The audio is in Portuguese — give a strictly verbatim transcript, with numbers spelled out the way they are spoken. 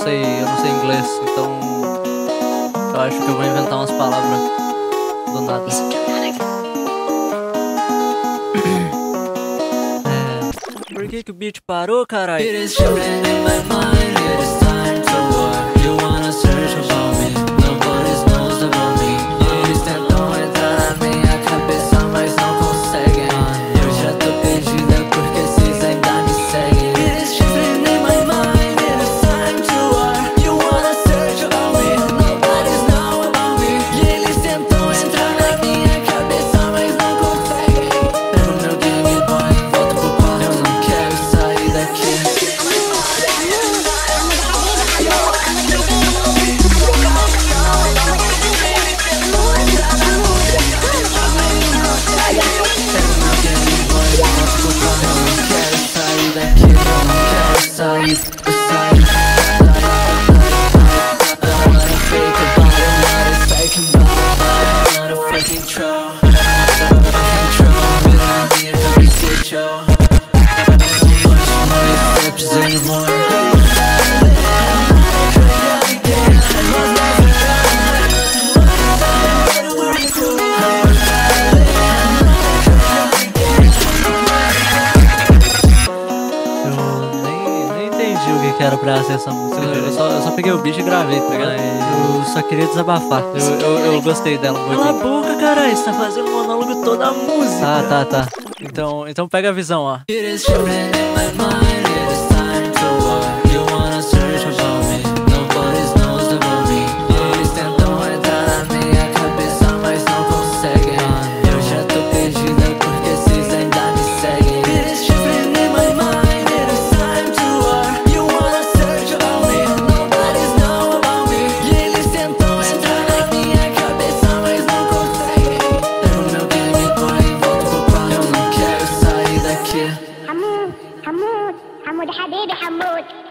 sei, eu não sei inglês, então eu acho que eu vou inventar umas palavras do nada. É... Por que que o beat parou, caralho? Que era pra ser essa música. Eu só, eu só peguei o bicho e gravei, tá ligado? Eu só queria desabafar. Eu, eu, eu gostei dela muito. Cala a boca, caralho, você tá fazendo monólogo toda a música. Tá, tá, tá. Então, então pega a visão, ó. حمود حمود حمود حبيبي حمود